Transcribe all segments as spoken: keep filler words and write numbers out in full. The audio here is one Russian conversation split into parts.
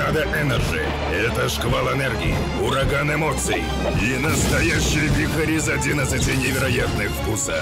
Торнадо Энерджи — это шквал энергии, ураган эмоций и настоящий вихрь из одиннадцати невероятных вкусов.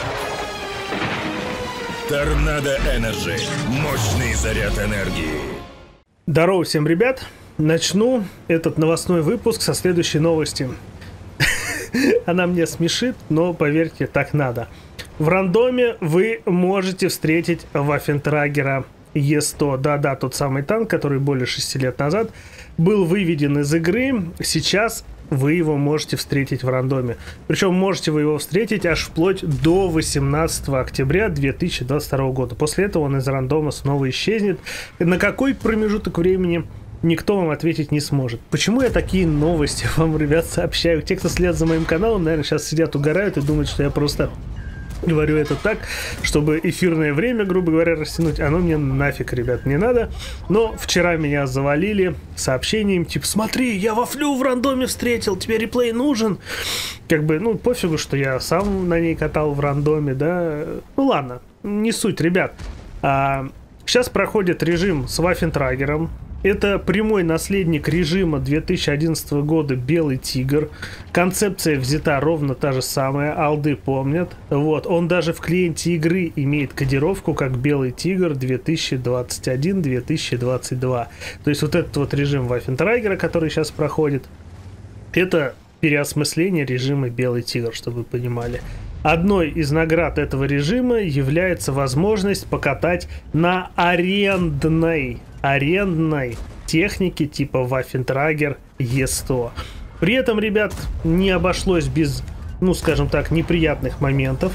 Торнадо Энерджи — мощный заряд энергии. Здорово всем, ребят. Начну этот новостной выпуск со следующей новости. Она мне смешит, но поверьте, так надо. В рандоме вы можете встретить Ваффентрагера Е сто. Да-да, тот самый танк, который более шести лет назад был выведен из игры. Сейчас вы его можете встретить в рандоме. Причем можете вы его встретить аж вплоть до восемнадцатого октября две тысячи двадцать второго года. После этого он из рандома снова исчезнет. На какой промежуток времени, никто вам ответить не сможет. Почему я такие новости вам, ребят, сообщаю? Те, кто следят за моим каналом, наверное, сейчас сидят, угорают и думают, что я просто говорю это так, чтобы эфирное время, грубо говоря, растянуть. Оно мне нафиг, ребят, не надо. Но вчера меня завалили сообщением, типа, смотри, я вафлю в рандоме встретил, тебе реплей нужен. Как бы, ну, пофигу, что я сам на ней катал в рандоме, да. Ну, ладно, не суть, ребят. А, сейчас проходит режим с Ваффентрагером. Это прямой наследник режима две тысячи одиннадцатого года «Белый тигр». Концепция взята ровно та же самая, алды помнят. Вот, он даже в клиенте игры имеет кодировку как «Белый тигр две тысячи двадцать один — две тысячи двадцать два». То есть вот этот вот режим Ваффентрагера, который сейчас проходит, это переосмысление режима «Белый тигр», чтобы вы понимали. Одной из наград этого режима является возможность покатать на арендной арендной технике типа Ваффентрагер Е сто. При этом, ребят, не обошлось без, ну, скажем так, неприятных моментов.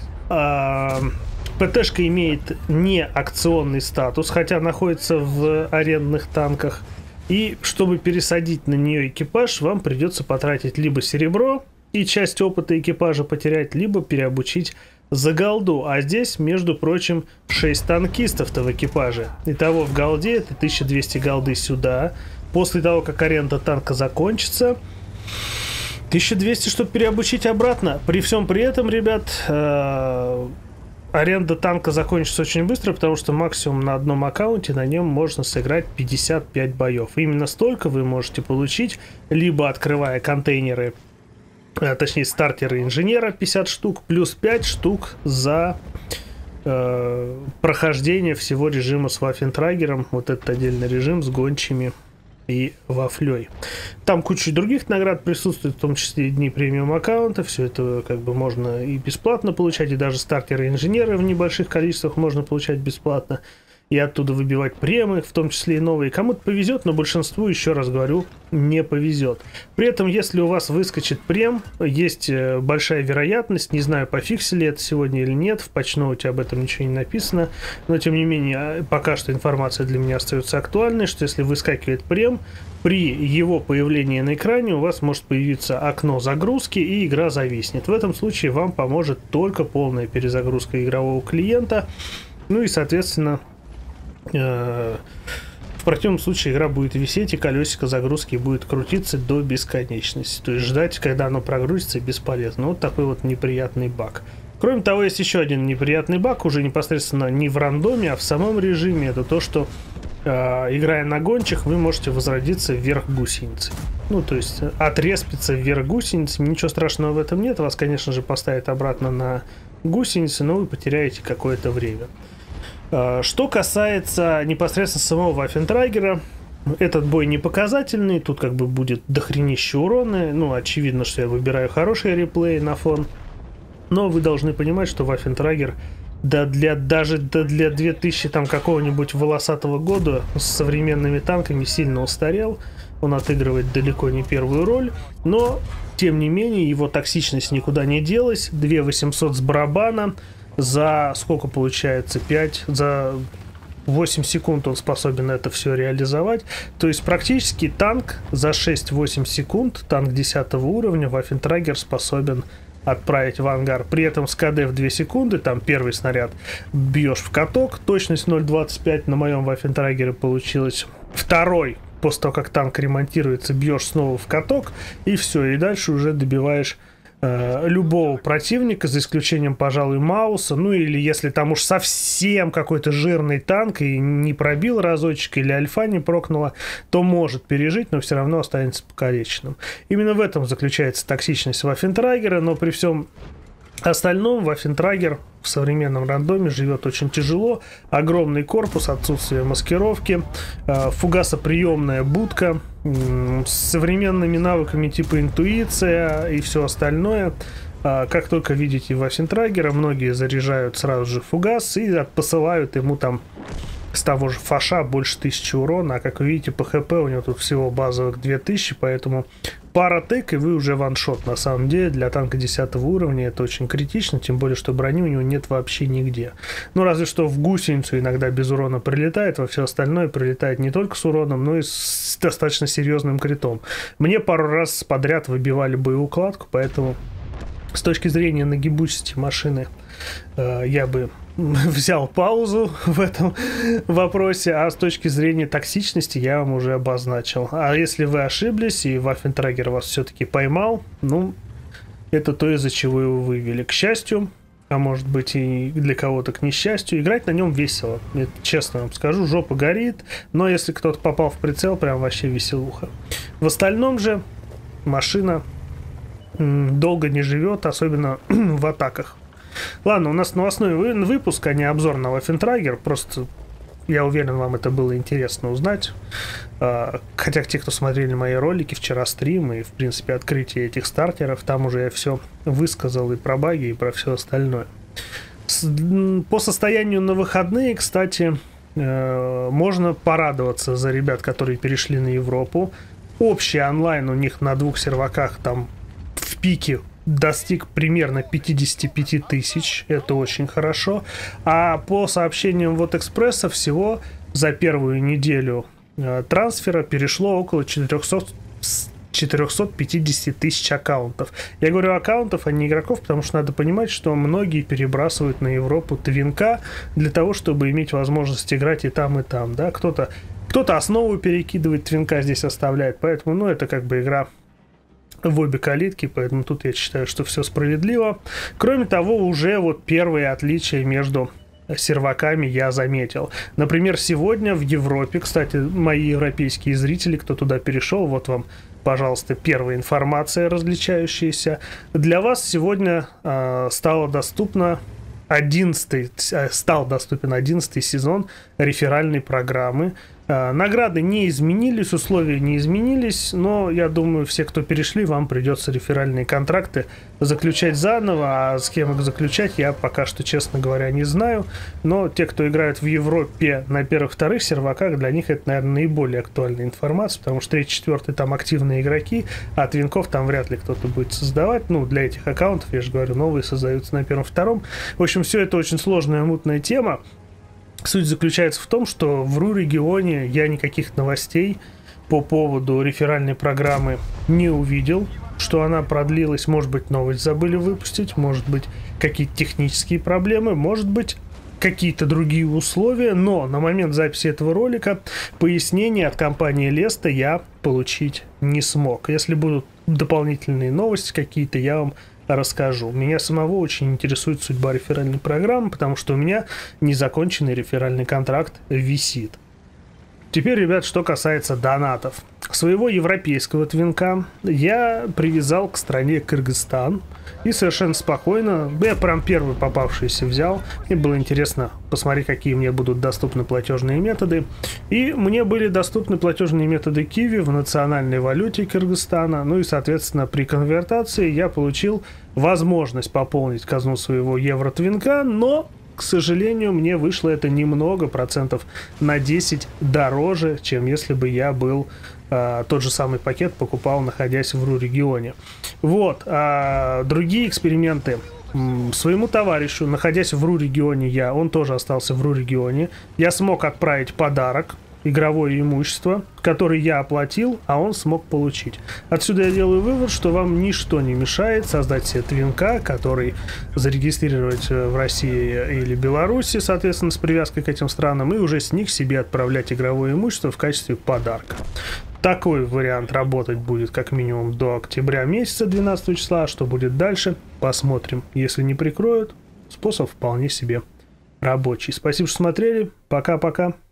ПТшка имеет не акционный статус, хотя находится в арендных танках. И чтобы пересадить на нее экипаж, вам придется потратить либо серебро и часть опыта экипажа потерять, либо переобучить за голду. А здесь, между прочим, шесть танкистов-то в экипаже. Итого в голде это тысяча двести голды сюда. После того, как аренда танка закончится, тысяча двести, чтобы переобучить обратно. При всем при этом, ребят, э аренда танка закончится очень быстро, потому что максимум на одном аккаунте на нем можно сыграть пятьдесят пять боев. Именно столько вы можете получить, либо открывая контейнеры, а, точнее стартеры инженера пятьдесят штук, плюс пять штук за э, прохождение всего режима с Ваффентрагером. Вот этот отдельный режим с гончими и вафлей. Там куча других наград присутствует, в том числе и дни премиум аккаунта. Все это как бы можно и бесплатно получать, и даже стартеры инженеры в небольших количествах можно получать бесплатно. И оттуда выбивать премы, в том числе и новые. Кому-то повезет, но большинству, еще раз говорю, не повезет. При этом, если у вас выскочит прем, есть большая вероятность, не знаю, пофиксили это сегодня или нет, в патчноуте об этом ничего не написано, но тем не менее, пока что информация для меня остается актуальной, что если выскакивает прем, при его появлении на экране у вас может появиться окно загрузки, и игра зависнет. В этом случае вам поможет только полная перезагрузка игрового клиента, ну и, соответственно, в противном случае игра будет висеть, и колесико загрузки будет крутиться до бесконечности. То есть ждать, когда оно прогрузится, бесполезно. Вот такой вот неприятный баг. Кроме того, есть еще один неприятный баг, уже непосредственно не в рандоме, а в самом режиме. Это то, что э, играя на гончих, вы можете возродиться вверх гусеницей. Ну, то есть отреспиться вверх гусеницами. Ничего страшного в этом нет. Вас, конечно же, поставят обратно на гусеницы, но вы потеряете какое-то время. Что касается непосредственно самого Ваффентрагера, этот бой не показательный, тут как бы будет дохренище урона, ну, очевидно, что я выбираю хорошие реплеи на фон, но вы должны понимать, что Ваффентрагер, да для, даже да для две тысячи там какого-нибудь волосатого года с современными танками сильно устарел, он отыгрывает далеко не первую роль, но, тем не менее, его токсичность никуда не делась, две тысячи восемьсот с барабана. За сколько получается? пять, за восемь секунд он способен это все реализовать. То есть практически танк за шесть-восемь секунд, танк десятого уровня, Ваффентрагер способен отправить в ангар. При этом с КД в две секунды, там первый снаряд бьешь в каток, точность ноль двадцать пять на моем Ваффентрагере получилось. Второй, после того как танк ремонтируется, бьешь снова в каток, и все, и дальше уже добиваешь э, любого противника, за исключением, пожалуй, Мауса. Ну или если там уж совсем какой-то жирный танк и не пробил разочек, или альфа не прокнула, то может пережить, но все равно останется покалеченным. Именно в этом заключается токсичность Ваффентрагера, но при всем остальном Ваффентрагер в современном рандоме живет очень тяжело. Огромный корпус, отсутствие маскировки, фугасоприемная будка с современными навыками типа интуиция и все остальное. Как только видите Ваффентрагера, многие заряжают сразу же фугас и посылают ему там с того же фаша больше тысячи урона, а как вы видите по хп у него тут всего базовых две тысячи, поэтому пара тэк и вы уже ваншот. На самом деле для танка десятого уровня это очень критично, тем более что брони у него нет вообще нигде. Ну разве что в гусеницу иногда без урона прилетает, во все остальное прилетает не только с уроном, но и с достаточно серьезным критом. Мне пару раз подряд выбивали боеукладку, поэтому с точки зрения нагибучести машины э, я бы взял паузу в этом вопросе, а с точки зрения токсичности я вам уже обозначил. А если вы ошиблись и Ваффентрагер вас все-таки поймал, ну, это то, из-за чего его вывели. К счастью, а может быть и для кого-то к несчастью, играть на нем весело. Это, честно вам скажу, жопа горит, но если кто-то попал в прицел, прям вообще веселуха. В остальном же машина долго не живет, особенно в атаках. Ладно, у нас новостной выпуск, а не обзор на Ваффентрагер. Просто, я уверен, вам это было интересно узнать. Хотя те, кто смотрели мои ролики, вчера стримы и, в принципе, открытие этих стартеров, там уже я все высказал и про баги, и про все остальное. По состоянию на выходные, кстати, можно порадоваться за ребят, которые перешли на Европу. Общий онлайн у них на двух серваках там в пике достиг примерно пятьдесят пять тысяч, это очень хорошо. А по сообщениям вот Экспресса всего за первую неделю э, трансфера перешло около четырехсот пятьдесят тысяч аккаунтов. Я говорю аккаунтов, а не игроков, потому что надо понимать, что многие перебрасывают на Европу твинка для того, чтобы иметь возможность играть и там, и там. Да? Кто-то, кто-то основу перекидывает, твинка здесь оставляет, поэтому ну, это как бы игра в обе калитки, поэтому тут я считаю, что все справедливо. Кроме того, уже вот первые отличия между серваками я заметил. Например, сегодня в Европе, кстати, мои европейские зрители, кто туда перешел, вот вам, пожалуйста, первая информация различающаяся. Для вас сегодня э, стало доступно одиннадцатый, стал доступен одиннадцатый сезон реферальной программы. Награды не изменились, условия не изменились, но я думаю, все, кто перешли, вам придется реферальные контракты заключать заново, а с кем их заключать, я пока что, честно говоря, не знаю. Но те, кто играют в Европе на первых-вторых серваках, для них это, наверное, наиболее актуальная информация, потому что третий-четвертый там активные игроки, а твинков там вряд ли кто-то будет создавать. Ну, для этих аккаунтов, я же говорю, новые создаются на первом-втором. В общем, все это очень сложная, мутная тема. Суть заключается в том, что в РУ-регионе я никаких новостей по поводу реферальной программы не увидел, что она продлилась. Может быть, новость забыли выпустить, может быть, какие-то технические проблемы, может быть, какие-то другие условия, но на момент записи этого ролика пояснения от компании Леста я получить не смог. Если будут дополнительные новости какие-то, я вам расскажу. Меня самого очень интересует судьба реферальной программы, потому что у меня незаконченный реферальный контракт висит. Теперь, ребят, что касается донатов. Своего европейского твинка я привязал к стране Кыргызстан и совершенно спокойно, я прям первый попавшийся взял. Мне было интересно посмотреть, какие мне будут доступны платежные методы. И мне были доступны платежные методы Киви в национальной валюте Кыргызстана. Ну и, соответственно, при конвертации я получил возможность пополнить казну своего евро-твинка, но, к сожалению, мне вышло это немного, процентов на десять дороже, чем если бы я был э, тот же самый пакет покупал, находясь в РУ-регионе. Вот. А другие эксперименты. М, своему товарищу, находясь в РУ-регионе, я, он тоже остался в РУ-регионе, я смог отправить подарок, игровое имущество, которое я оплатил, а он смог получить. Отсюда я делаю вывод, что вам ничто не мешает создать себе твинка, который зарегистрировать в России или Беларуси, соответственно, с привязкой к этим странам, и уже с них себе отправлять игровое имущество в качестве подарка. такой вариант работать будет как минимум до октября месяца, двенадцатого числа. Что будет дальше, посмотрим. Если не прикроют, способ вполне себе рабочий. Спасибо, что смотрели. Пока-пока.